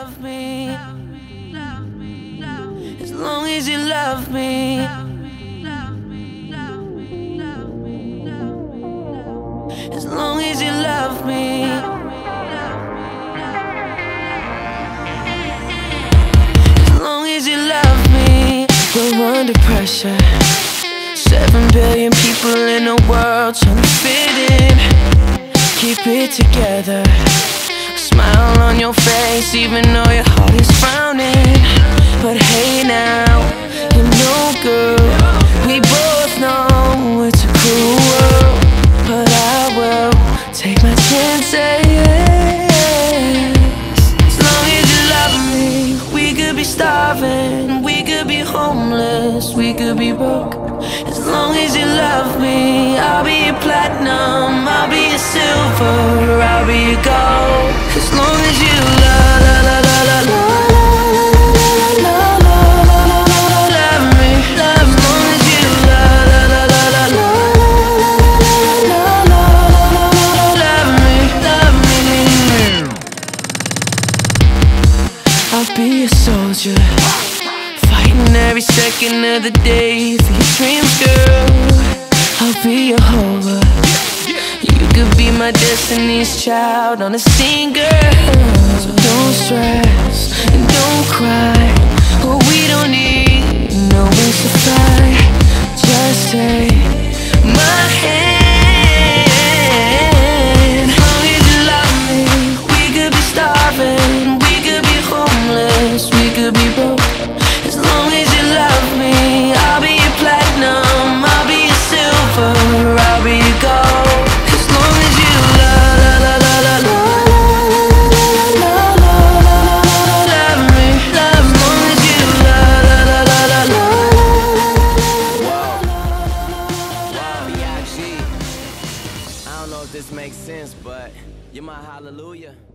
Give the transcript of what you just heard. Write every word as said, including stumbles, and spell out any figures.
love me, as long as you love me, as long as you love me, as long as you love me. We're under pressure, seven billion people in the world trying to fit in. Keep it together, a smile on your face even though your heart is frowning. But hey now, you're no good. We both know it's a cruel world, but I will take my chances. As long as you love me, we could be starving, we could be homeless, we could be broke. As long as you love me, I'll be your platinum, I'll be your silver, I'll be your gold. As long as you love, la la la la la la la la, love me, love me. As long as you love, la la la la la la la, love me, love me. I'll be a soldier, fighting every second of the day for your dreams, girl. I'll be your hover, you could be my destiny's child on a scene, girl. So don't stress and don't cry, oh, we don't need no wings to fly. Just take my hand. As long as you love me, we could be starving, we could be homeless, we could be broke. As long as you love me, I'll be your platinum, I'll be your silver, I'll be your gold. As long as you love, la la la la la la la, love me, love. As long as you love, la la la la la. Wow, B I G. I don't know if this makes sense, but you're my hallelujah.